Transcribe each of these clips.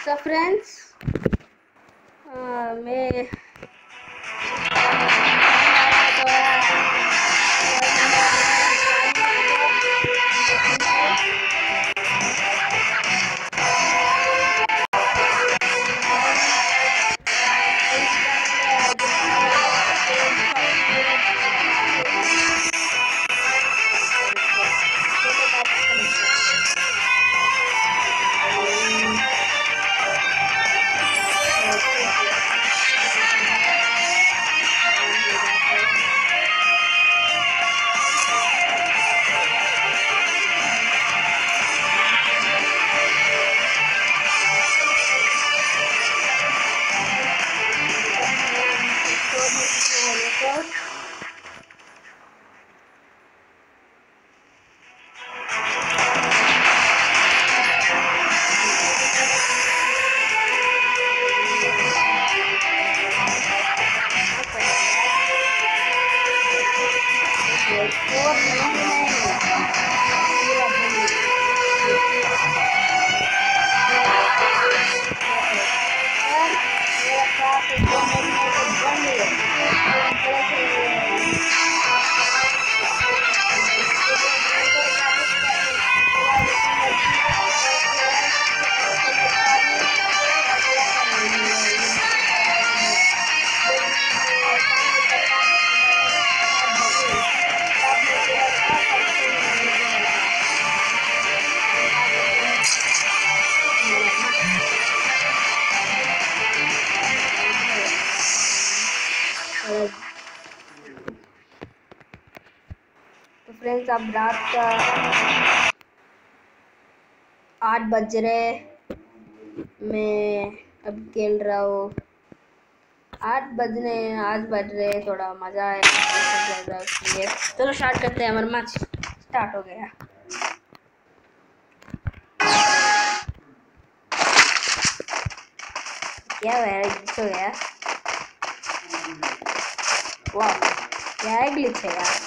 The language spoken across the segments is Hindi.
So friends, मैं तो फ्रेंड्स अब रात का 8 बज रहे, मैं अब खेल रहा हूँ। 8 बज रहे, थोड़ा मज़ा आएगा इसलिए चलो स्टार्ट करते हैं। हमारा मैच स्टार्ट हो गया। क्या ग्लिच हो गया? वाह, क्या ग्लिच है यार।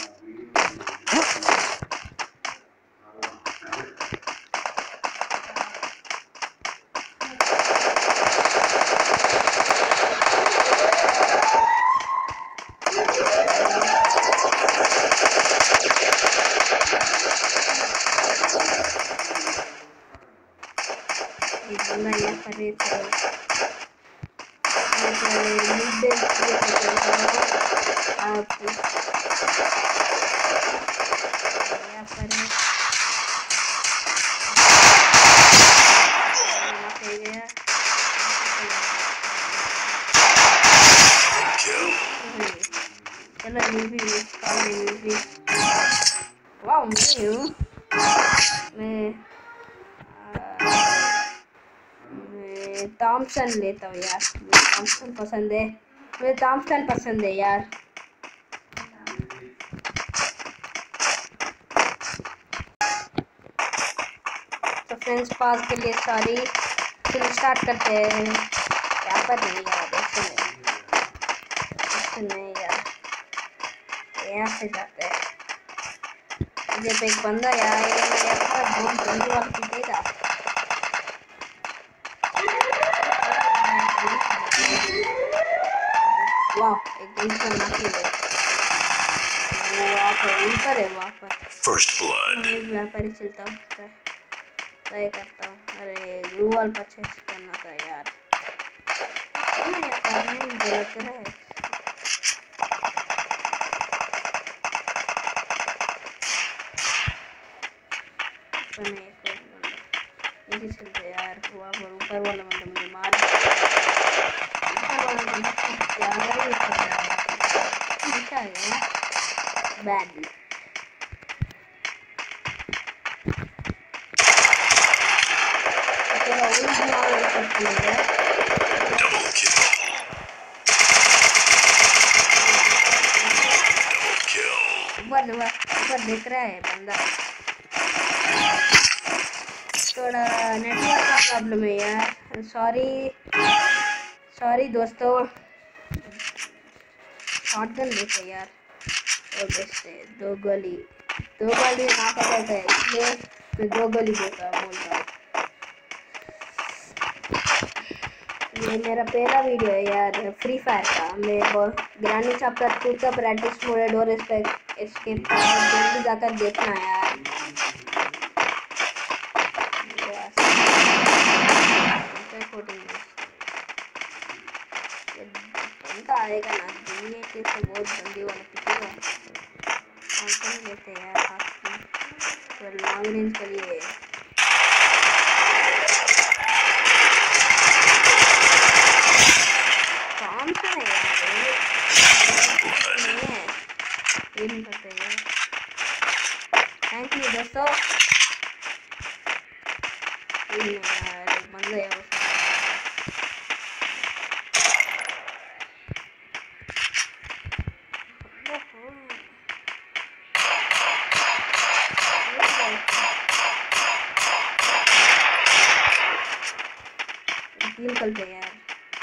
वाह, मैं थॉमसन लेता हूँ यार। थॉमसन पसंद है, मुझे थॉमसन पसंद है यार। तो फ्रेंड्स पास के लिए सॉरी। चलो स्टार्ट करते हैं। यहाँ पर नहीं यार, ऐसे नहीं यार, यहाँ से जाते हैं। जब एक बंदा यार बहुत जल्दी वाला पीटेगा। वाह, एक ऊपर है वहाँ पर। First blood. मैं पर ही चलता हूँ, ट्राई करता हूँ। अरे ग्लूवॉल परचेस करना था यार। गलत है। चलते यार, वहाँ पर ऊपर वाला बंदा मुझे मार बैड। ऊपर देख रहा है बंदा। थोड़ा नेटवर्क का प्रॉब्लम है यार, सॉरी दोस्तों। शॉटगन लेते यार, और बेचते दो गोली ना पता है, इसलिए मैं 2 गोली देता बोल रहा हूँ। ये मेरा पहला वीडियो है यार फ्री फायर का। मैं ग्रैंड चैप्टर 2 का प्रैक्टिस मोड और एस्केप जल्दी जाकर देखना यार। उनका आएगा ना दुनिया के तो बहुत जल्दी वाला पिटेगा। कौन लेते हैं यार तो लॉन्ग रेंज के लिए कौन सा है यार नहीं है ये नहीं करते यार। थैंक यू दोस्तों। यार बंदा है निकल गए यार।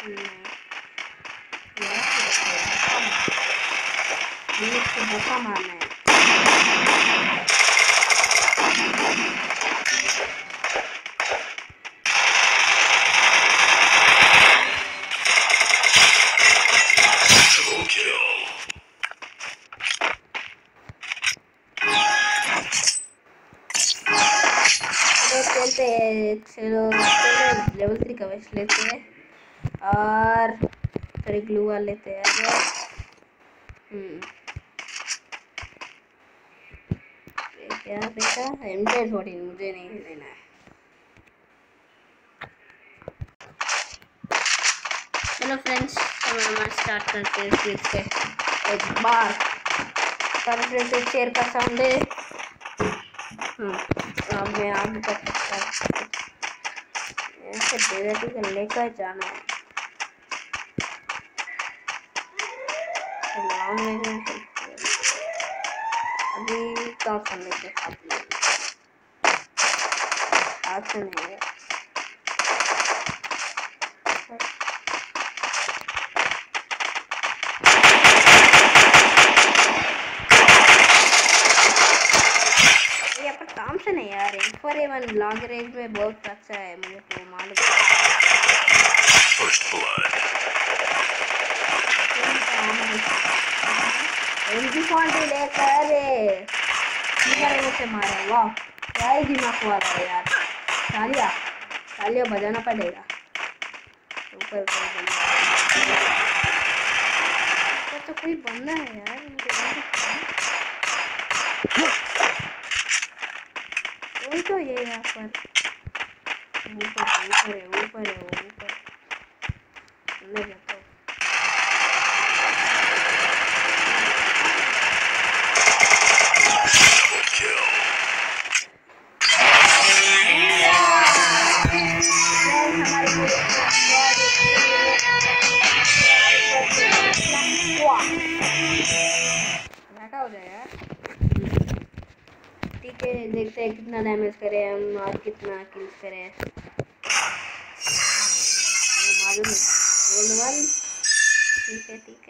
इसको धक्का मारना है। चलो लेवल 3 का वेस्ट लेते हैं और थोड़ी ग्लू वाल लेते हैं। क्या देखा M1014 मुझे नहीं लेना है। चलो फ्रेंड्स हम स्टार्ट करते हैं फिर से एक बार। फ्रेंड्स शेयर का साउंड है। अब मैं आगे कर सकता ऐसे डेरेटी को लेकर जाना है। अभी तो करने के हाथ से नहीं है। काम से नहीं यार। M4A1 लॉन्ग रेंज में बहुत अच्छा है मुझे तो मालूम है। लेकर से मारा वाह क्या ही दिमाग वाला है यार। तालियां बजाना पड़ेगा। ऊपर तो कोई बंदा है यार मुझे तो ये यहाँ पर ऊपर अंदर जाता हूँ। हो जाएगा ठीक है। देखते हैं कितना डैमेज करे हम और कितना किल्स करे। मालूम है ठीक है।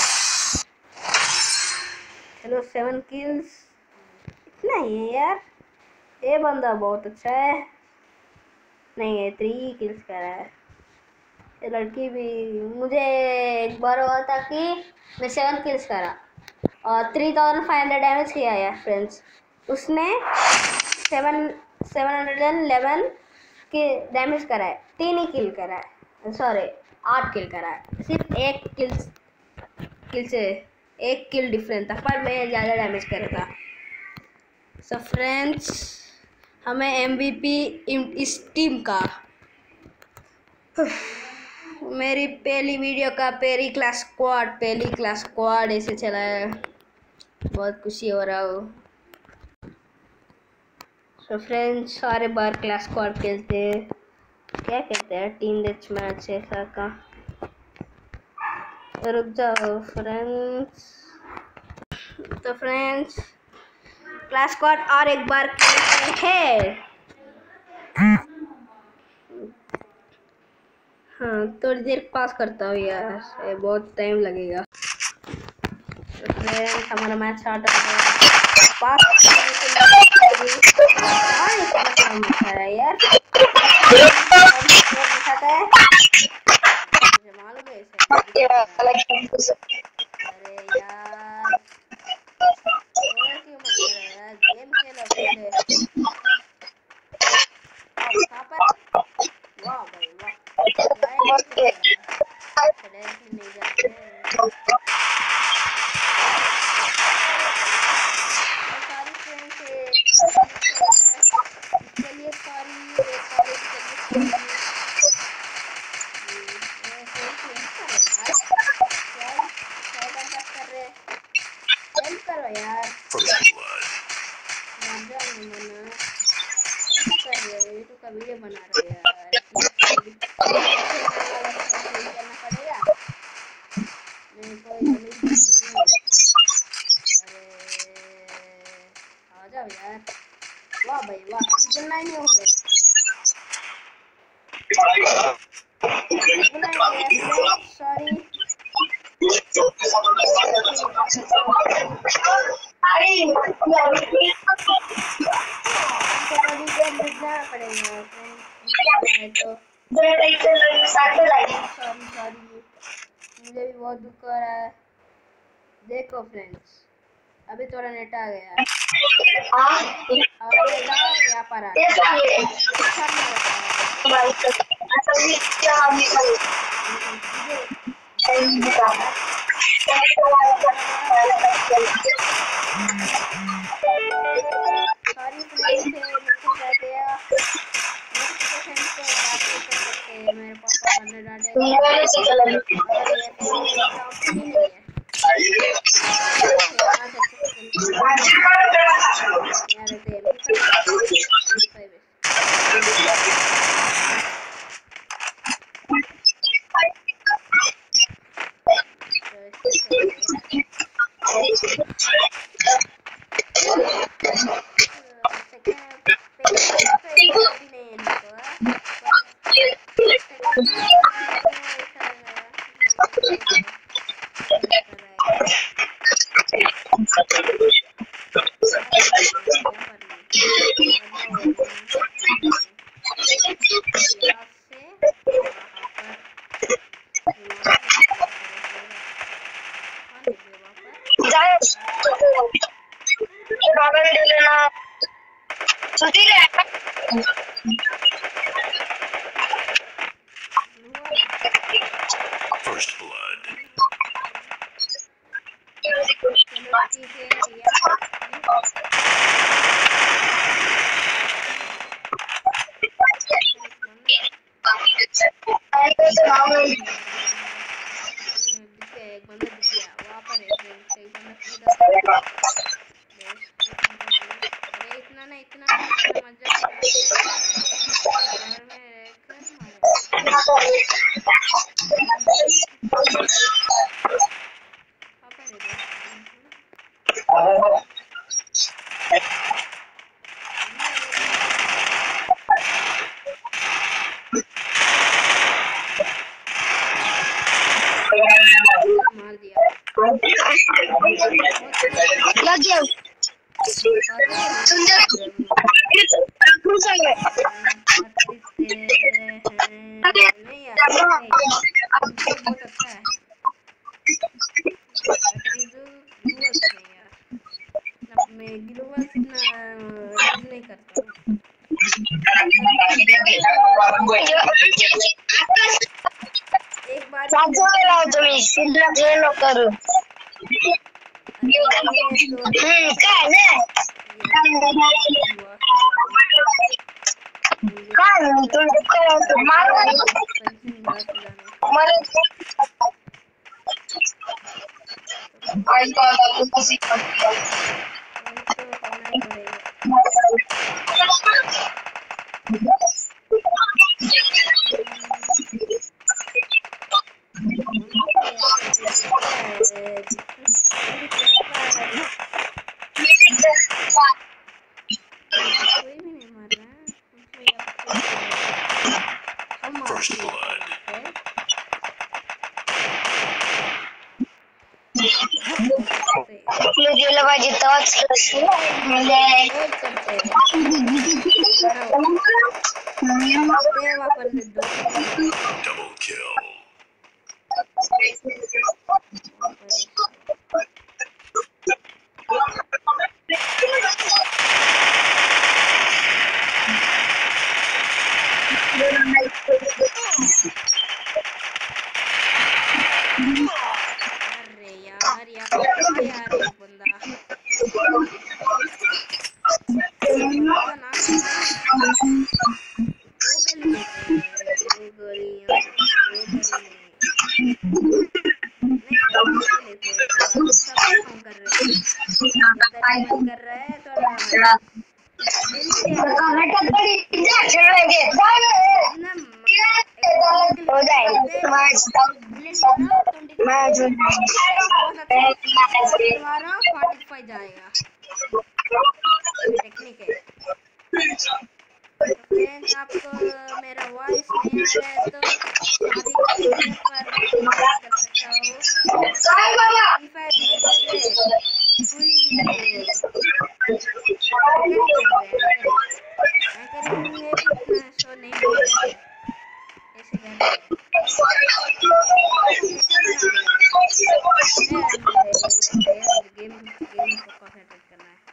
चलो 7 किल्स इतना ही है यार। ये बंदा बहुत अच्छा है। नहीं है 3 किल्स कर रहा है। ये लड़की भी मुझे एक बार हुआ था कि मैं 7 किल्स करा और 3500 डैमेज किया यार फ्रेंड्स। उसने 711 के डैमेज करा है। 3 ही किल करा है सॉरी 8 किल करा है। सिर्फ एक किल से 1 किल डिफरेंस था पर मैं ज़्यादा डैमेज करा था। सो फ्रेंड्स हमें MVP इस टीम का मेरी पहली वीडियो का पहली क्लास स्क्वाड ऐसे चला है। बहुत खुशी हो रहा हो। तो फ्रेंड्स सारे बार क्लास स्क्वाड खेलते हैं। क्या कहते हैं टीम डेथ मैच ऐसा का। तो रुक जाओ फ्रेंड्स। तो फ्रेंड्स क्लास स्क्वाड और एक बार खेलते हैं। हाँ थोड़ी देर पास करता हूँ यार ये बहुत टाइम लगेगा। तो फ्रेंड्स हमारा मैच स्टार्ट हो गया। पास यार अरे यार और क्यों मत करो यार, गेम खेलो पहले। कहाँ पर? वाह भाई वाह, डायरेक्टली चले गया। अच्छा डायरेक्टली नहीं जाते हैं। सारी फ्रेंड्स से इसके लिए सॉरी, ये कॉलेज के लिए सॉरी। हेल्प करो यार, मर जाऊंगी मैं ना। कर रहे हो यूट्यूब का वीडियो बना रहे हो यार, करना पड़ेगा नहीं, कोई जल्दी नहीं। अरे आ जाओ यार। वाह भाई वाह, जलना ही नहीं हो गया। सॉरी पड़ेगा तो सॉरी, मुझे भी बहुत दुख हो रहा है। देखो फ्रेंड्स, अभी थोड़ा नेट आ गया है। यहाँ पर सॉरी फ्रेंड्स, मेरे पापा बंदे डांटेंगे अगर ये नहीं है। First blood. एक बंदा दिख गया वहाँ पर, एक बंदा कूदा। अरे इतना ना इतना मजा घर में रहकर मार दिया। लग गया नहीं यार बहुत अच्छा है। मैं ग्लूवल्स इतना यूज नहीं करता हूँ। एक बार First blood. Double kill. अरे यार यार एक बंदा तो ना दो गली नहीं सब काम कर रहे हैं मन कर रहा है थोड़ा हो जाएगा 45 जाएगा टेक्निक है। तो फ्रेंड्स आपको मेरा वॉइस नहीं आ रहा है तो सॉरी पर कर सकता हूँ। शो नहीं ऐसे गेम को कंसंट्रेट करना है।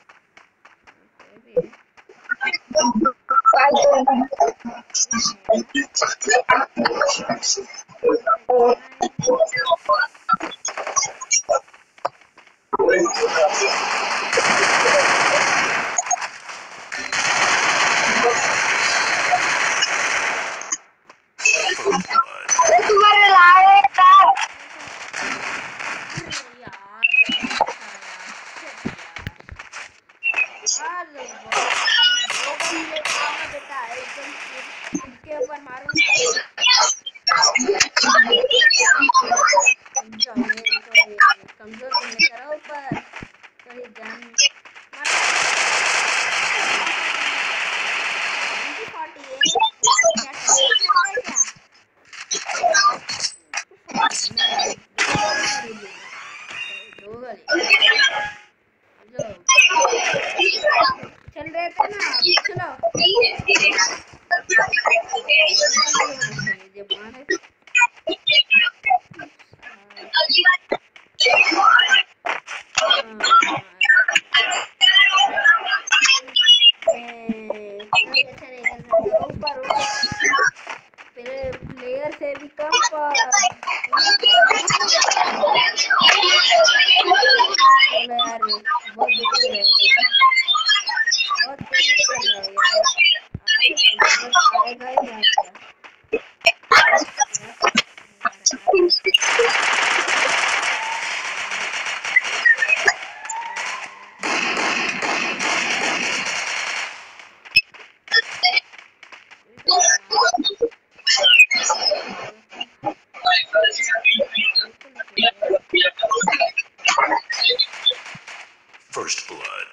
चल रहे थे ना चलो प्लेयर से भी कम First blood.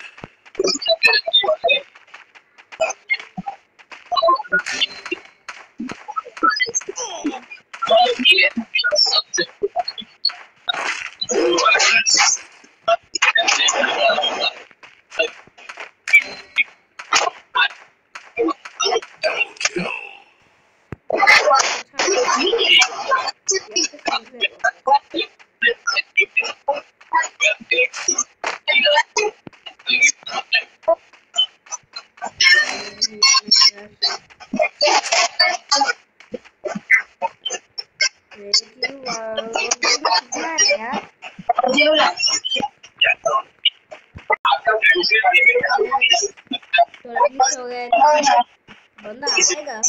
बंदा आएगा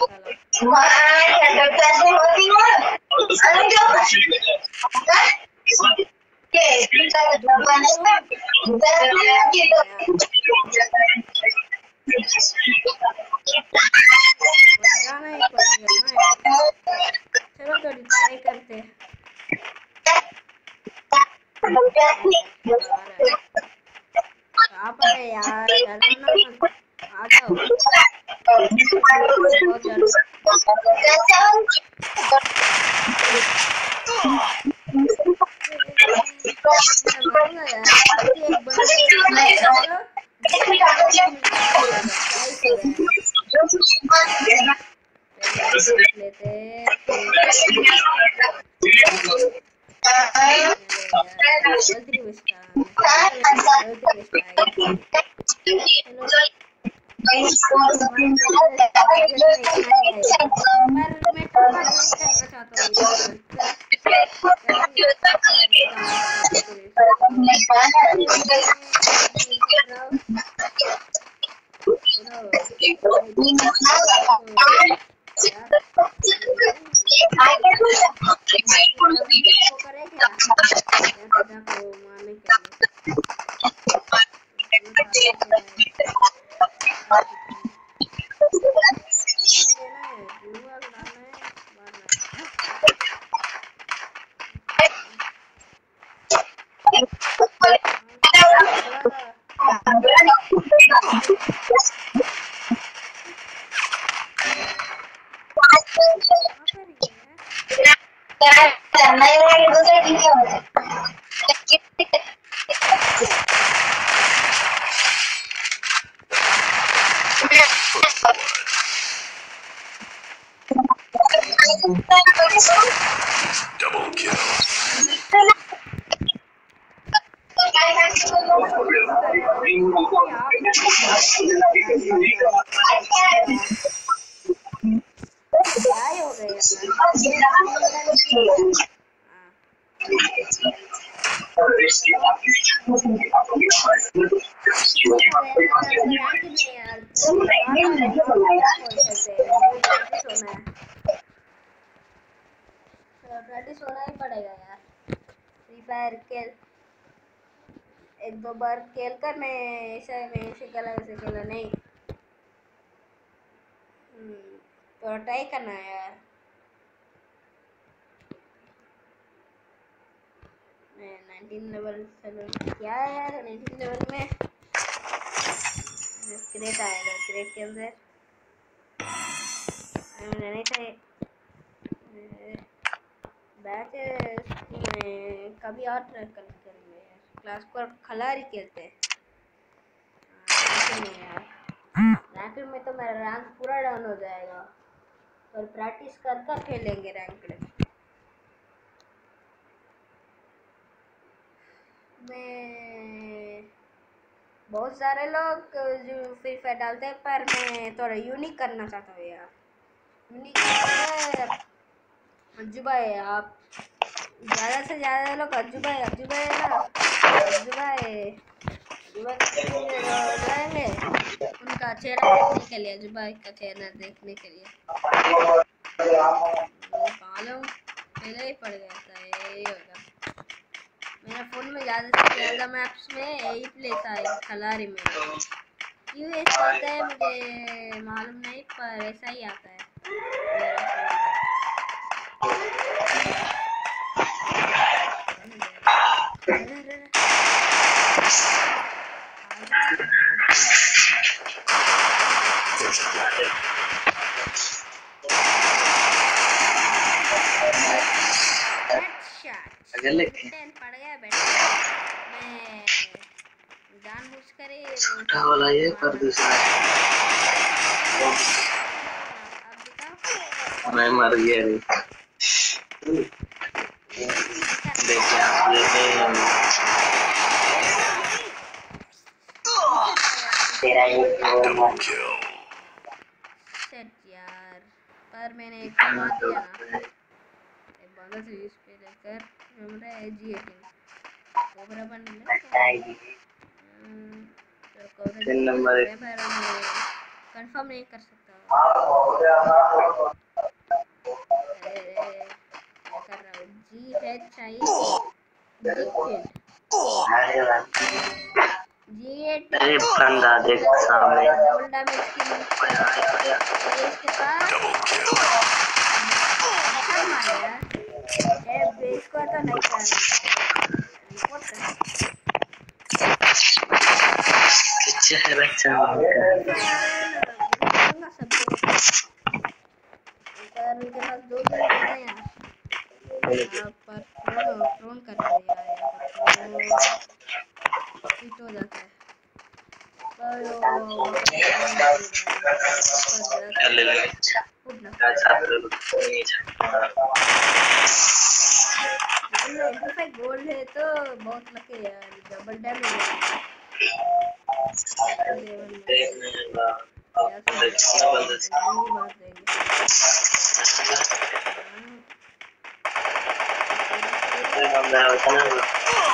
जाना ही पड़ेगा ना। चलो थोड़ी ट्राई करते आप यार आ जाओ देख लेते हैं। गलती वेस्ट आ गया। चलो पर मैं टॉपर नहीं करना चाहता हूँ Double kill. प्रैक्टिस होना ही पड़ेगा यार। फ्री फायर खेल एक दो बार खेल कर मैं ऐसे खेला नहीं। तो ट्राई करना है यार। मैं 19 लेवल क्या है यार 19 लेवल में क्रेट आएगा। क्रेट के अंदर नहीं था बैच में कभी और ट्राई करेंगे यार। क्लास को खिलाड़ी खेलते हैं रैंक में तो मेरा रैंक पूरा डाउन हो जाएगा और प्रैक्टिस कर कर खेलेंगे रैंक में। बहुत सारे लोग जो फ्री फायर डालते हैं पर मैं थोड़ा यूनिक करना चाहता हूँ यार। यूनिक अज्जू भाई आप ज़्यादा से ज़्यादा लोग अज्जू भाई है ना अज्जू भाई रहेंगे उनका चेहरा देखने के लिए अज्जू भाई का चेहरा देखने के लिए मालूम पहले ही पड़ गया था यही होगा। मेरा फ़ोन में ज़्यादा से ज़्यादा मैप्स में यही प्लेस आए खलारी में। क्यों ऐसा आता है मुझे मालूम नहीं पर ऐसा ही आता है पड़ गया बेटा। मैं जानबूझकर ही छोटा वाला ये कर दूसरा मैं मर गया रे। देखिए आप तेरा Double kill. सेट यार पर मैंने एक बात किया ना एक बंदा से यूज पे लेकर मेरा G18 कोबरा बंडल तीन नंबर कंफर्म नहीं कर सकता। कर रहा हूँ G18 अरे बंदा देख सामने डबल डैमेज इसके पास इसको तो नहीं करना चेहरा उनके पास दो पर प्रोन कर दिया हिट हो जाता है लो। छात्र नहीं छात्र लेकिन 95 गोल्ड है तो बहुत लकी है यार, डबल डैमेज है। देखने का या फिर नहीं मार देंगे। बंदा होता है ना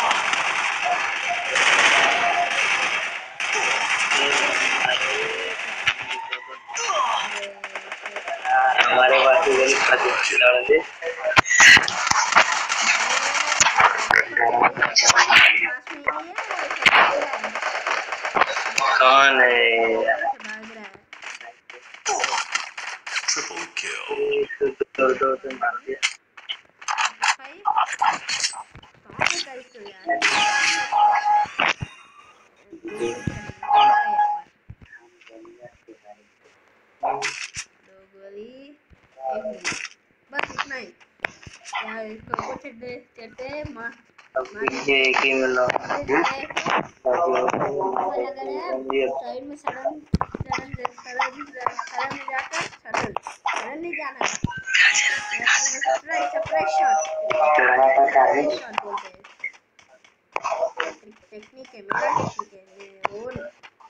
हमारे पास गली खाती लड़ा दे कौन है Triple kill. दो मार दिया बस इतना ही यार। इसको ऊपर चढ़ते ये एक ही मिला साइड में सडन में जाकर सडन नहीं जाना है। सरप्राइज शॉट बोलते हैं। टेक्निक है, मेरा टेक्निक है, मेरे ओन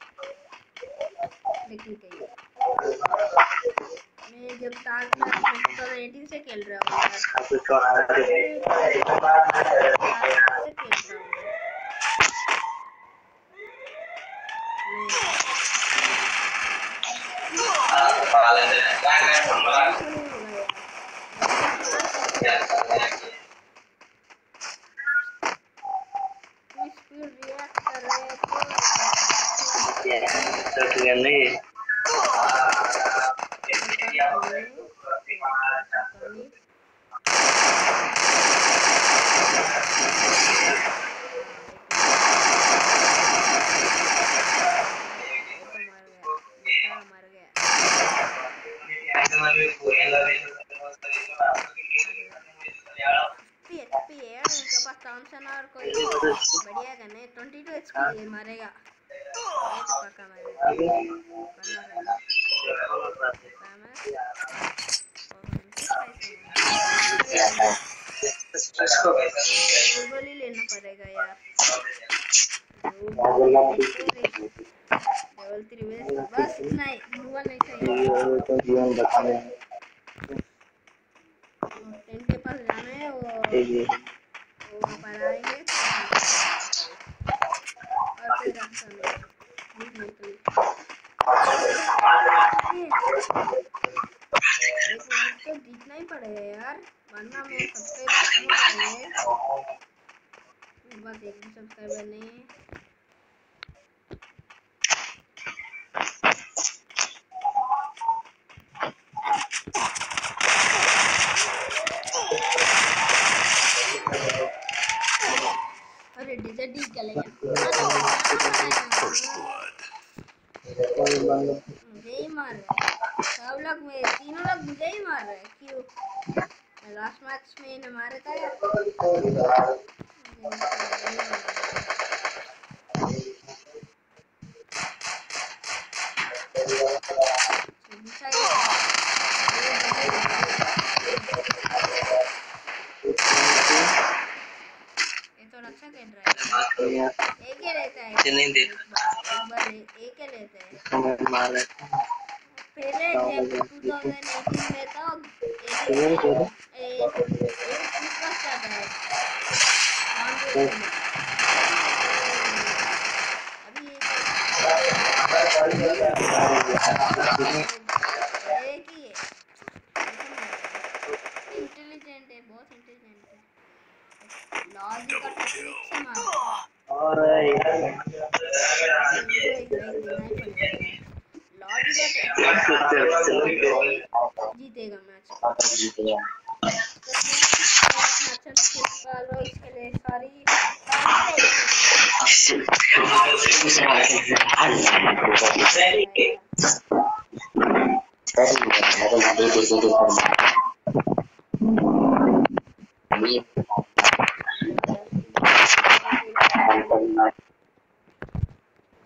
टेक्निक है ये। मैं जब स्टार्ट में 2018 से खेल रहा हूँ यार, से खेल रहा हूँ रिएक्ट कर रहे हैं तो नहीं मर गया। HP है उनके पास थॉमसन और कोई बढ़िया गन है। 22 HP है, मारेगा ये तो पक्का मारेगा। गोली लेना पड़ेगा यार। लेवल 3 बस इतना ही, दुआ नहीं चाहिए। जीवन बचाने 10 के पास जाना है, वो वहाँ पर आएंगे और कोई रास्ता नहीं है। एक मैच तो जीतना ही पड़ेगा यार, वरना मैं सब्सक्राइबर कम हो जाएंगे। बस एक भी सब्सक्राइबर नहीं है। अरे डिजर्ट ही चलेगा। First blood. मुझे ही मार रहे हैं सब लोग, में तीनों लोग मुझे ही मार रहे हैं। क्यों? लास्ट मैच में इन्हें मारा था यार। ये तो अच्छा खेल रहा है। एक ही रहता है, नहीं देख एक बार एक ही रहता है। पहले जब 2018 में था, 18 में एक दूसरा जाता है एक ही है। इंटेलिजेंट है, बहुत इंटेलिजेंट है। लॉजिक और टेक्निक से मार और जीतेगा मैच। अच्छा इसके लिए सॉरी।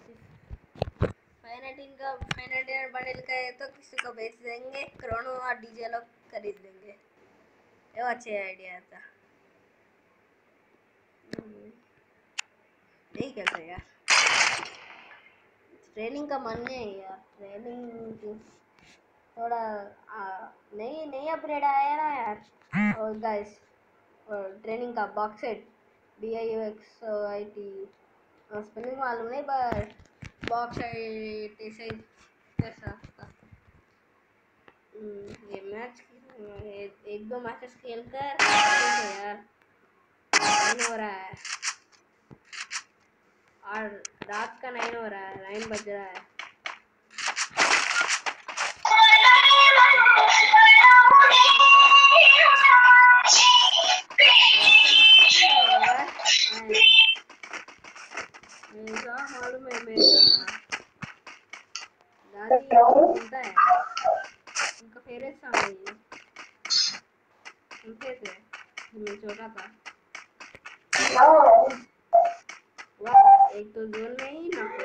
फाइनल बंडल का है तो किसी को बेच देंगे। क्रोनो और अच्छे आइडिया था। नहीं करते यार, ट्रेनिंग का मन नहीं है यार। ट्रेनिंग थोड़ा नहीं नहीं अपग्रेड आया ना यार। और गाइस ट्रेनिंग का बॉक्स सेट BIUXIT स्पेलिंग मालूम नहीं पर बॉक्स सेट ऐसे कैसा था। ये मैच एक दो मैचेस खेल कर यार नहीं हो रहा है। और रात का 9 हो रहा है, 9 बज रहा है। ऐसा मालूम है मेरा दादी सुनता है, उनका फेवरेट सॉन्ग है ये, सुनते थे जब मैं छोटा था। वाह एक तो जोन में ही ना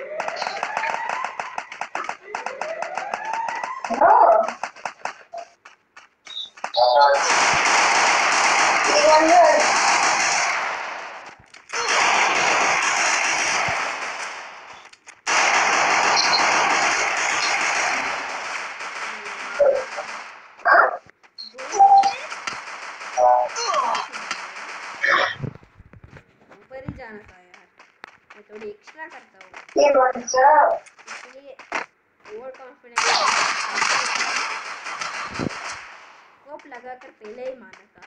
ऊपर ही जाना था यार। मैं थोड़ी एक्स्ट्रा करता हूँ इसलिए ओवर कॉन्फिडेंस स्कोप लगा कर पहले ही मारा था।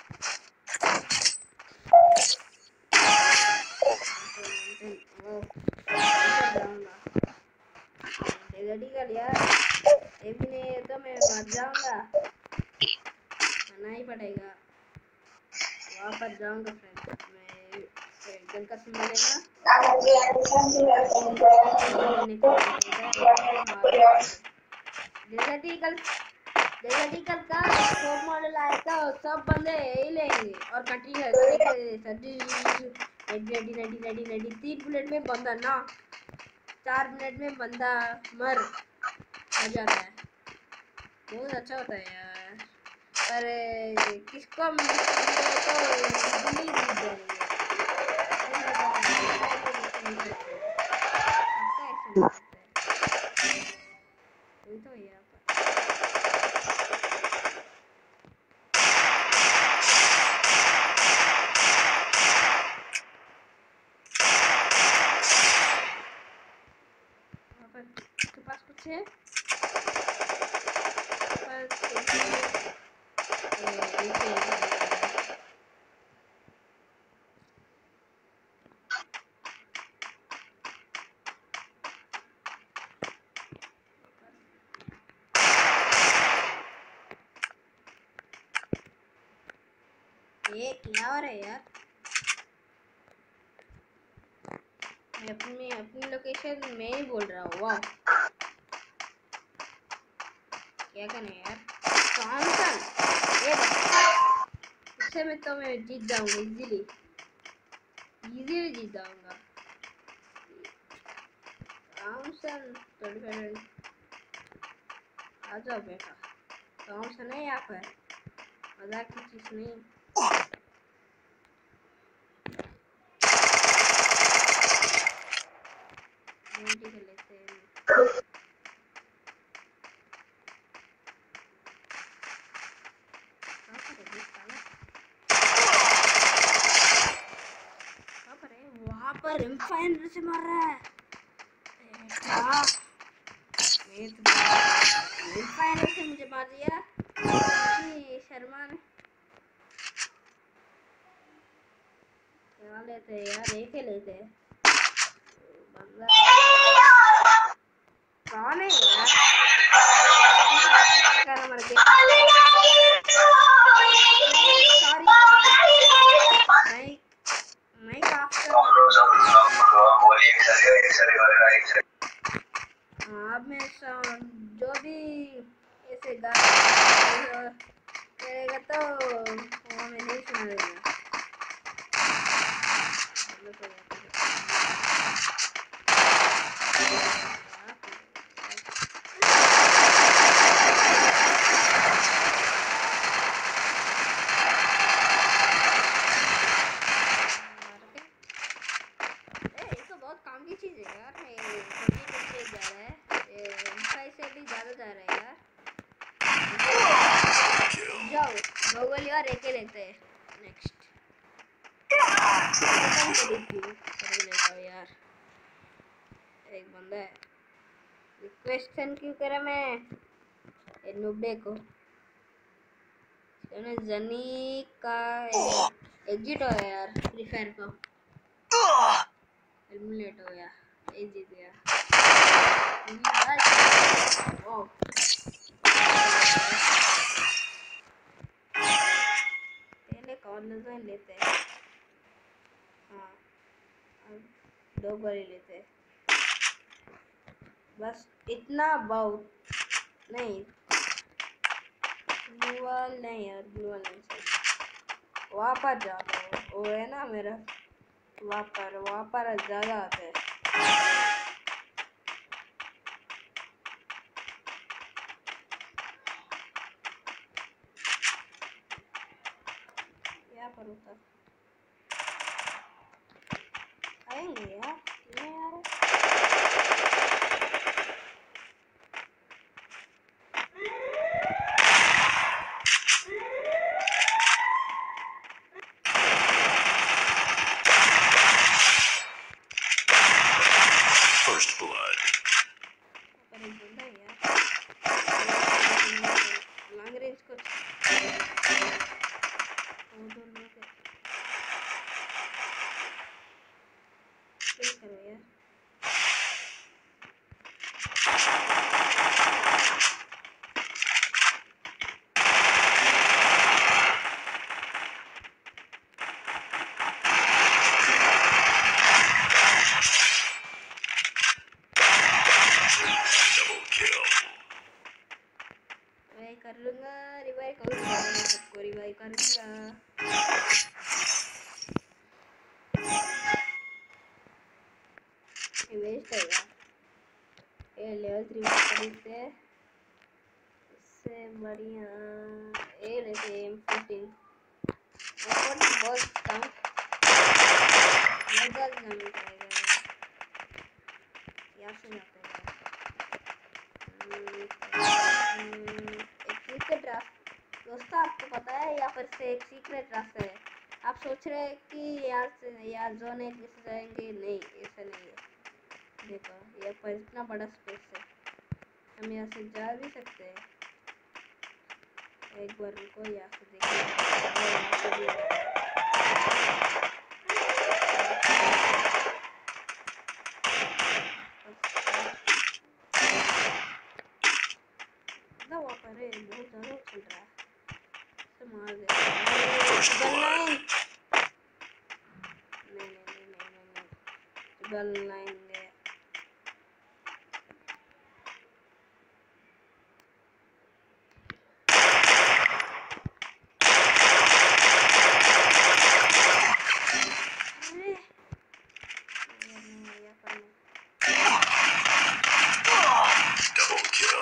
वो जाऊंगा डेजर्टी का लिया, ये भी नहीं है तो मैं मर जाऊंगा, आना ही पड़ेगा। वापस जाऊंगा फ्रेंड, मैं गन का सिंबल लेना डेजर्टिकल का टॉप मॉडल आएगा और सब बंदे यही लेंगे और कटी है रेडी 3 मिनट में बंदा ना 4 मिनट में बंदा मर हो जाता है। बहुत अच्छा होता है यार, पर किसको मिले तो इजीली जीत जाएंगे। तो यहाँ पर के पास कुछ है ये क्या हो रहा है यार। मैं अपनी लोकेशन में ही बोल रहा हूँ। वाह क्या करना है यार, थॉमसन ये इससे में तो मैं जीत जाऊंगा इजीली जीत जाऊंगा। थॉमसन 35 आ जाओ बेटा, थॉमसन है यहाँ पर, मजाक की चीज नहीं। लेते हैं वहाँ पर रिमफाइनर से मार रहा है रिमफाइनर से मुझे मार दिया शर्मा ने। क्या लेते हैं यार, एक ही लेते हैं बंदा कौन है यार, मर गया। अब मैं जो भी ऐसे करेगा तो वो मैं नहीं सुना देगा। 2 गोली और एक ही लेते हैं। नेक्स्ट लेता हूँ यार। एक बंदा है, रिक्वेस्ट सेंड क्यों करा मैं ये नुबड़े को। जनी का एग्जिट हो गया यार फ्री फायर को, एलिमिनेट हो गया, ये जीत गया। वाह पहले कॉर्नर लेते हैं। हाँ अब 2 गोली लेते हैं बस, इतना बहुत नहीं। ग्लूवाल नहीं यार, ग्लूवाल नहीं चाहिए। वापर जाता है वो है ना मेरा, वापर ज़्यादा आते हैं। क्या पर होता आएंगे यार, नहीं आ रहे। First blood. पर एक बंदा है यार, लॉन्ग रेंज को वो दोनों के किल करो यार। Double kill. रिवाइव कर लूँगा, रिवाइव करूँगा, सबको रिवाइव करूँगा। ये वेस्ट है यार, ये लेवल 3 खरीदते हैं, इससे बढ़िया ये लेते हैं M14। M14 बहुत कम मजा नहीं आएगा यहाँ से जाते हैं। एक सीक्रेट रास्ता दोस्तों, आपको पता है यहाँ पर से एक सीक्रेट रास्ता है। आप सोच रहे हैं कि यहाँ से यहाँ जोन है किसे जाएंगे, नहीं ऐसा नहीं है। देखो यहाँ पर इतना बड़ा स्पेस है, हम यहाँ से जा भी सकते हैं। एक बार रुको, यहाँ से देखिए वहाँ पर है, बहुत ज़्यादा चल रहा है, तो मार दे। First blood. नहीं गल लाएंगे। Double kill.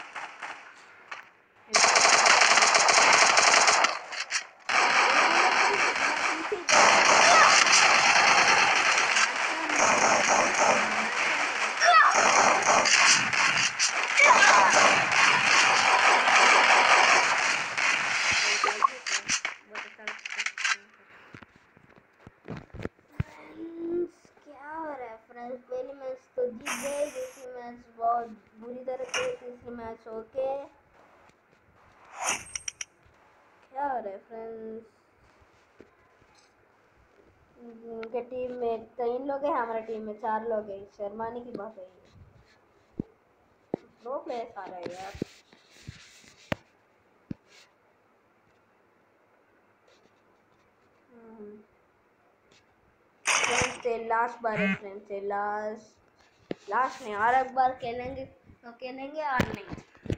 पहली मैच तो जीत गए, दूसरी मैच बहुत बुरी तरह से, तीसरी मैच ओके। क्या हो रहा है फ्रेंड्स, उनके टीम में 3 लोग हैं, हमारे टीम में 4 लोग हैं। शर्माने की बात है, प्रो प्लेयर्स आ रहे हैं यार। फ्रेंड्स से लास्ट बार है, फ्रेंड्स से लास्ट नहीं, और एक बार खेलेंगे तो खेलेंगे और नहीं।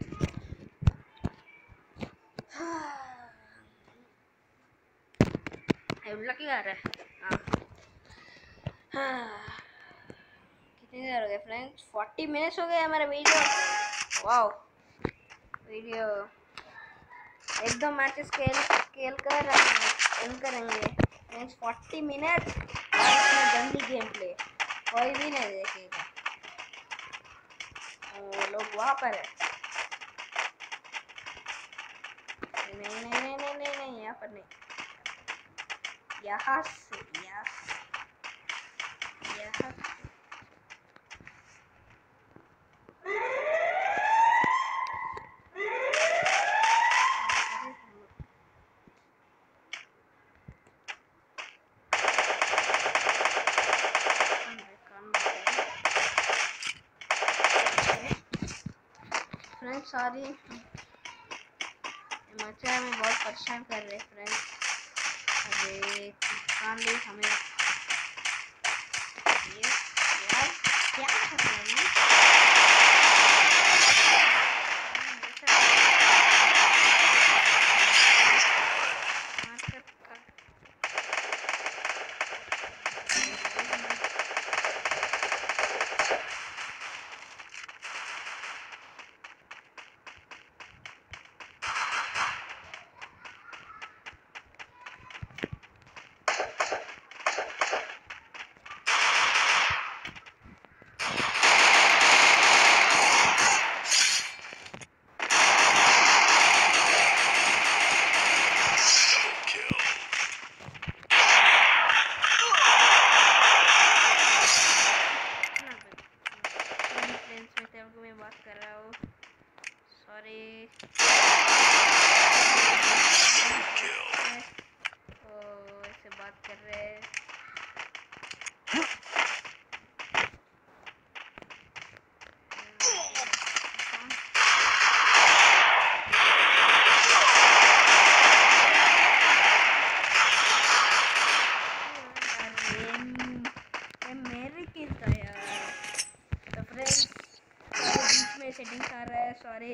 लकी आ रहा है। कितनी देर हो गई फ्रेंड्स, 40 मिनट्स हो गए हमारा वीडियो। वाओ वीडियो एक दो मैचेस खेल कर एंड करेंगे फ्रेंड्स। 40 मिनट और इसमें गंदी गेम प्ले, कोई भी नहीं देखेगा। वो लोग वहाँ पर है। नहीं नहीं नहीं नहीं नहीं यहाँ से यहाँ से फ्रेंड्स सॉरी बच्चा हमें बहुत परेशान कर रहे फ्रेंड्स। अरे कान ली हमें ये यार क्या कर रहे हैं ऐसे बात कर रहे हैं। मेरे किल था यार। तो फ्रेंड्स बीच में सेटिंग्स आ रहा है सॉरी।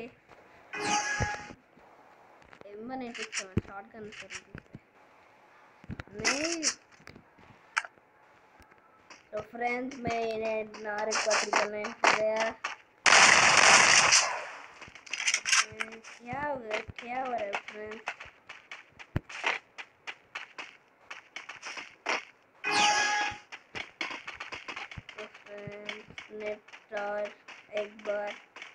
शॉटगन नहीं तो फ्रेंड्स मैं इन्हें नारे का ट्रिपल 9 कर गया। क्या हो गया क्या हो रहा है फ्रेंड्स? नेट और एक बार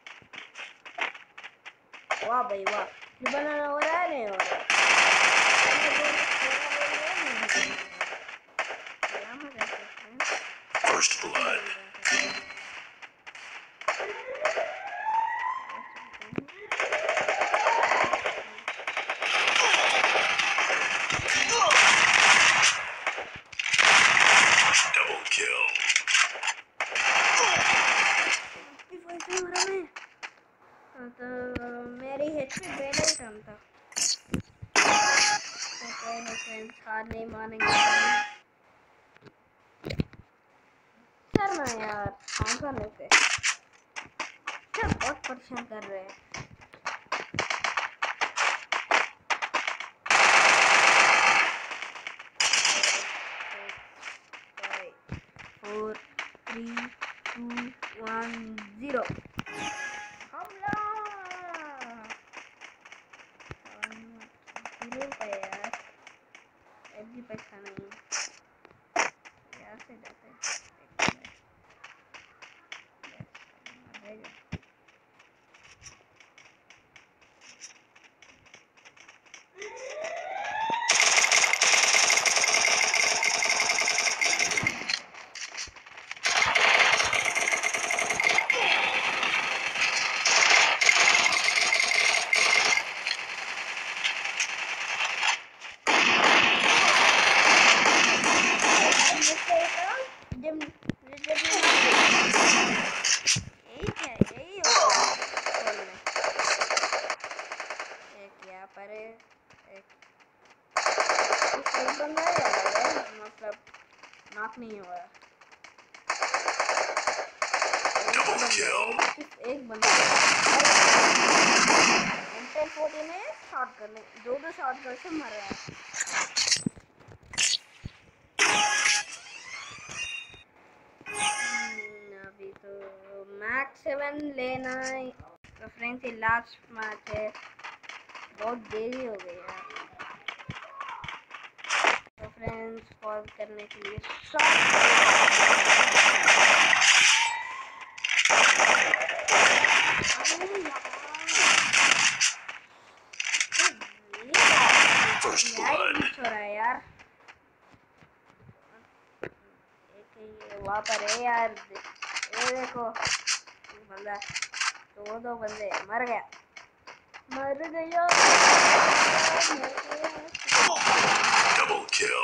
वाह भाई वाह ट्रिपल 9 हो रहा है नहीं हो रहा है। First blood. Double kill. तो मेरी HP पहले ही कम था। तो कोई नहीं फ्रेंड्स हार नहीं मानेंगे सर ना यार करने से सब बहुत परेशान कर रहे हैं। 4 3 2 1 0 हमला यार भी पैसा नहीं यहाँ से जाते मतलब नॉक नहीं हुआ एक बंदा M1014 ने शॉट करने दो शॉट कर से मर रहा है। अभी तो मैक्स 7 लेना है तो फ्रेंड्स ये लास्ट मैच है बहुत देरी हो गई यार। तो फ्रेंड्स पॉज करने के लिए First blood. हो रहा है यार ये वहाँ पर है यार, ये देखो बंदा, दो बंदे, मर गया, मर गया, मर गया। Double kill.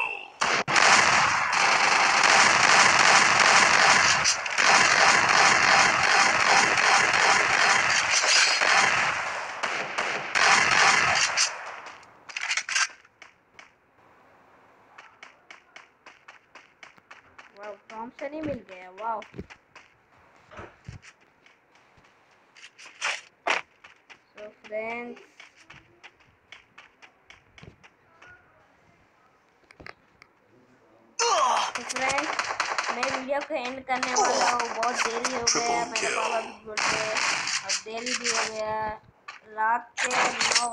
वाह, थॉमसन ही मिल गया, वाह। सो फ्रेंड्स, मैं वीडियो को एंड करने वाला हूँ, बहुत देरी हो गया, मेरे पापा भी बोल रहे हैं और देरी भी हो गया, रात के 9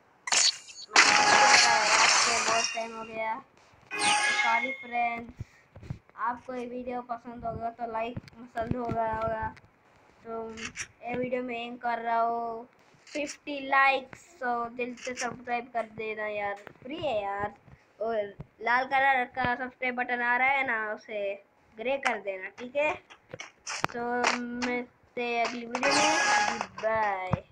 रात के बहुत टाइम हो गया। तो सॉरी फ्रेंड्स, आपको ये वीडियो पसंद होगा तो लाइक पसंद होगा तो ये वीडियो में एंड कर रहा हूँ। 50 लाइक्स, तो दिल से सब्सक्राइब कर देना यार, फ्री है यार। और लाल कलर का सब्सक्राइब बटन आ रहा है ना, उसे ग्रे कर देना, ठीक है। तो मिलते हैं अगली वीडियो में, बाय।